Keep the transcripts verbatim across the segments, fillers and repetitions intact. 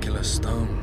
miraculous stone.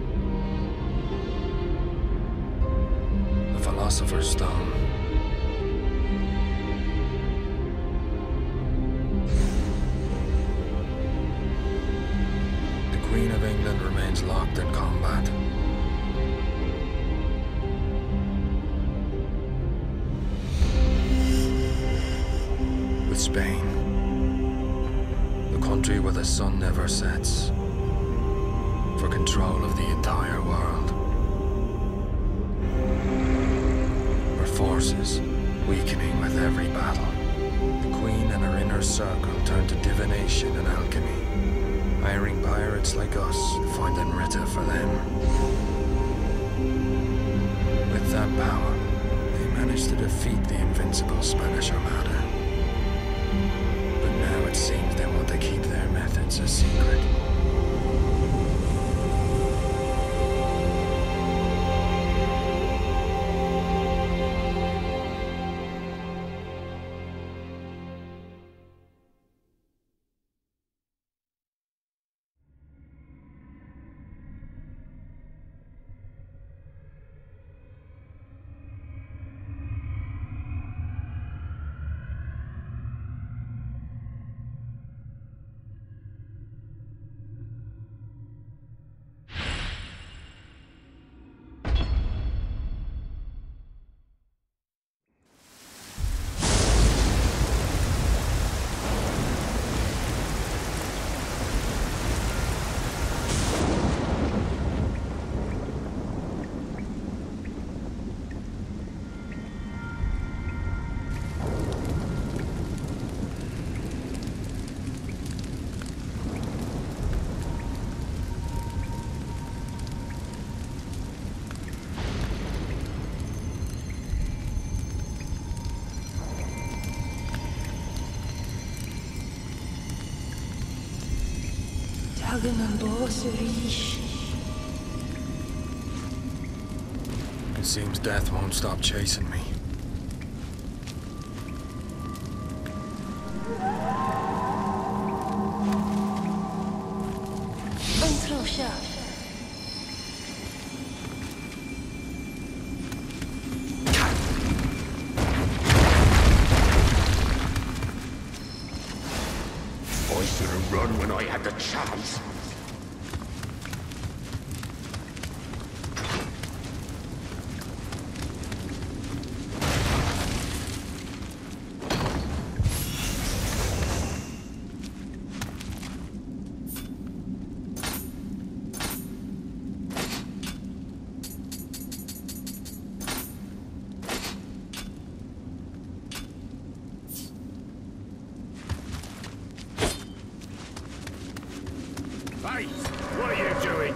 The Philosopher's Stone. The Queen of England remains locked in combat. With Spain, the country where the sun never sets, for control of the entire world. Her forces weakening with every battle. The Queen and her inner circle turn to divination and alchemy, hiring pirates like us to find Enrita for them. With that power, they managed to defeat the invincible Spanish Armada. But now it seems they want to keep their methods a secret. It seems death won't stop chasing me. I should have run when I had the chance. Hey, what are you doing?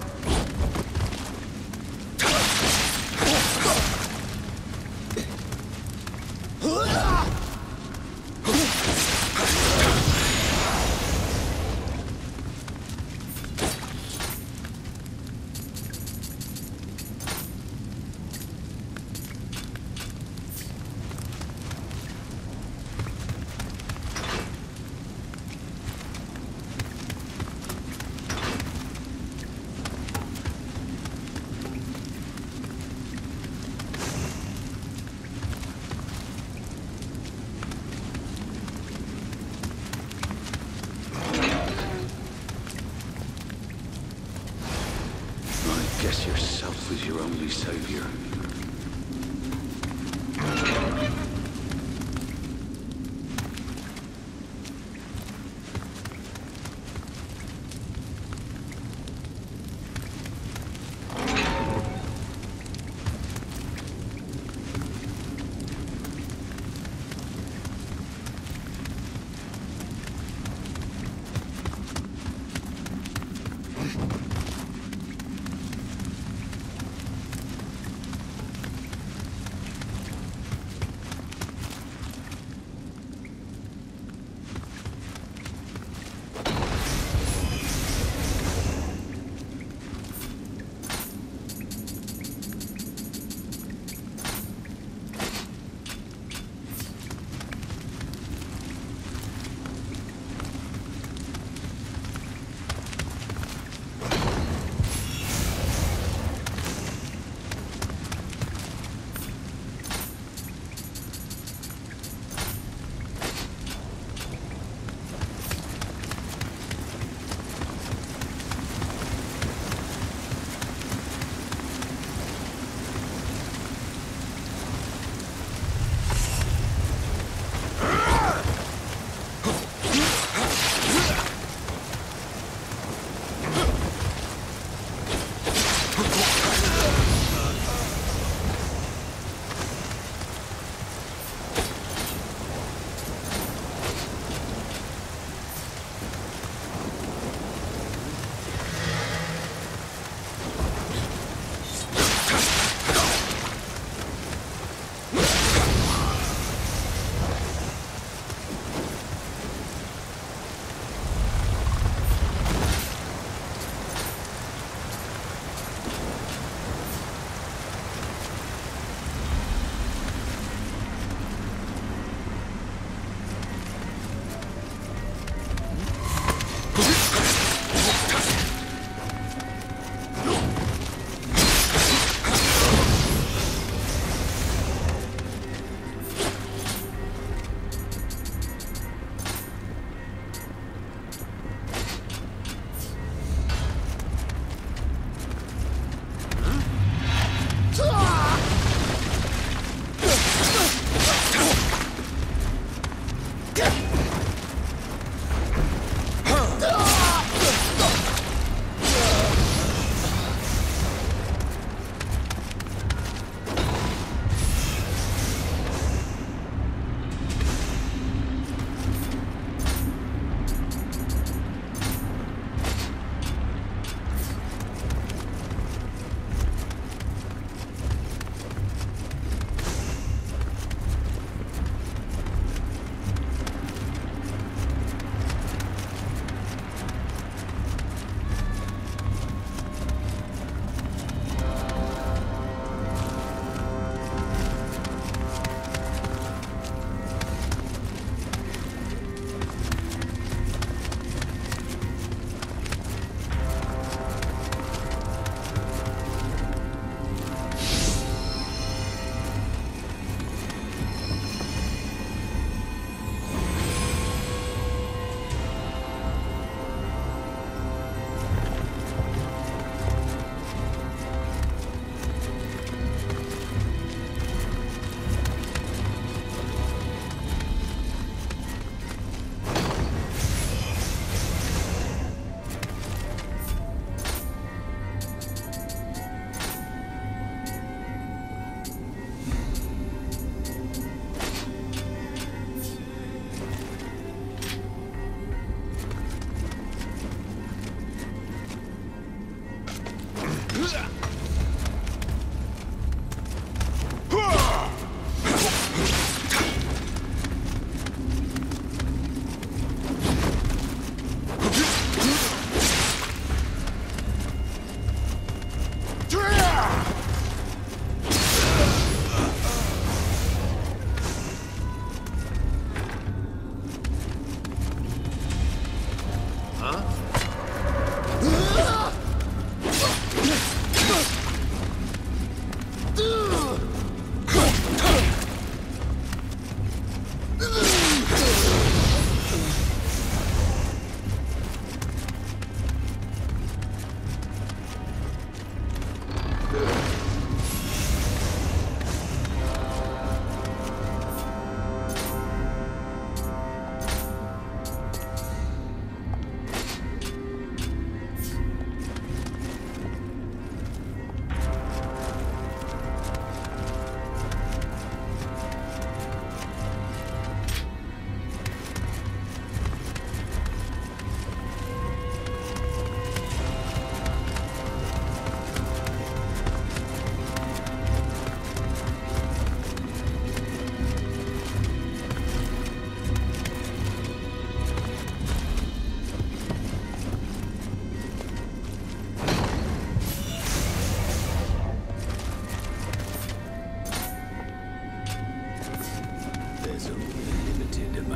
Guess yourself was your only savior.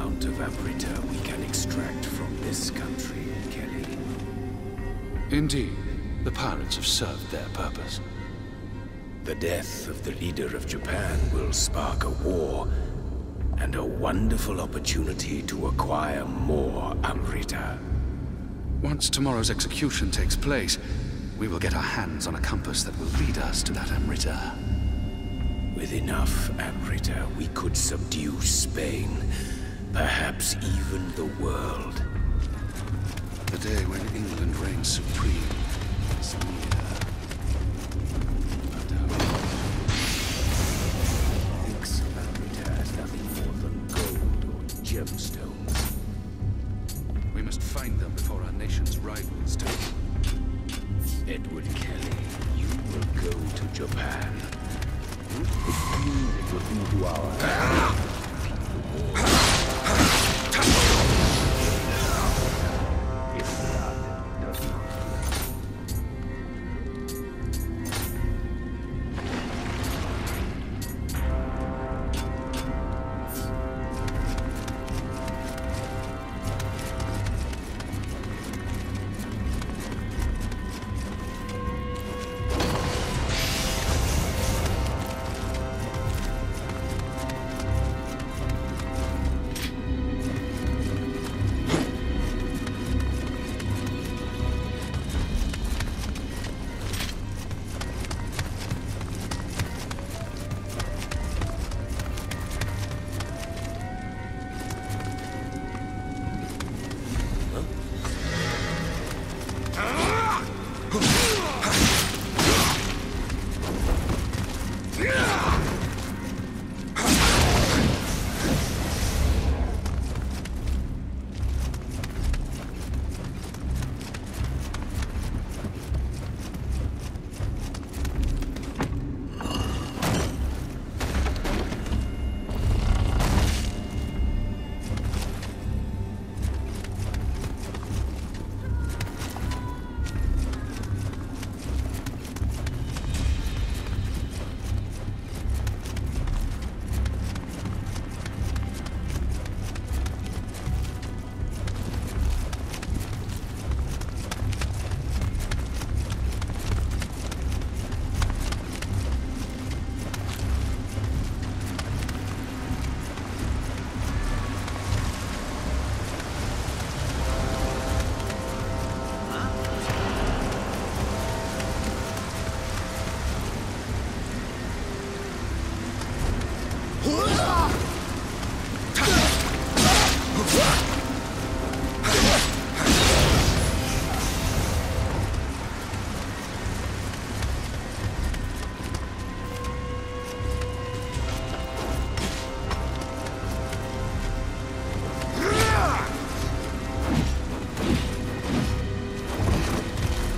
amount of Amrita we can extract from this country, Kelly. Indeed, the pirates have served their purpose. The death of the leader of Japan will spark a war, and a wonderful opportunity to acquire more Amrita. Once tomorrow's execution takes place, we will get our hands on a compass that will lead us to that Amrita. With enough Amrita, we could subdue Spain, perhaps even the world. The day when England reigns supreme is near. But, uh... thinks Amrita has nothing more than gold or gemstones. We must find them before our nation's rivals do. Edward Kelly, you will go to Japan. It will be to our...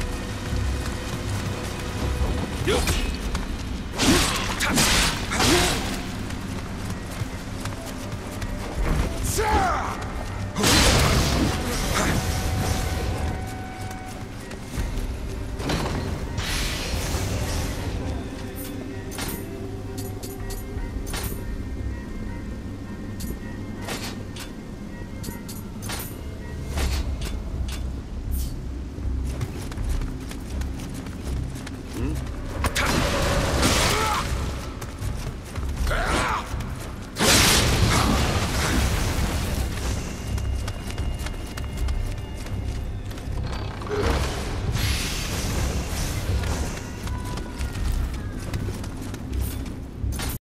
You!